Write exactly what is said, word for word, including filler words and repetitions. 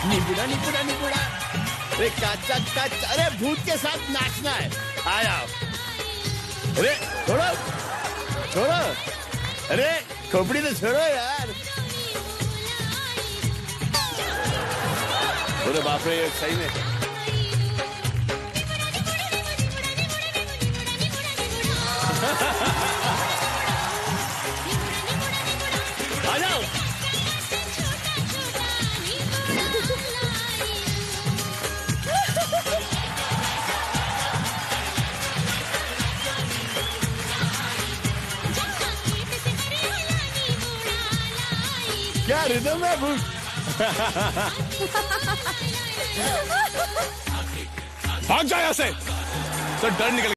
निपुड़ा निपुड़ा निपुड़ा, अरे काचा काचा, अरे भूत के साथ नाचना है, आया। अरे छोड़ो छोड़ो, अरे खोपड़ी तो छोड़ो यार। अरे बाप रे, सही में आ जाओ। क्या रिदम है भूत। भाग जाओ यहाँ से, तो डर निकल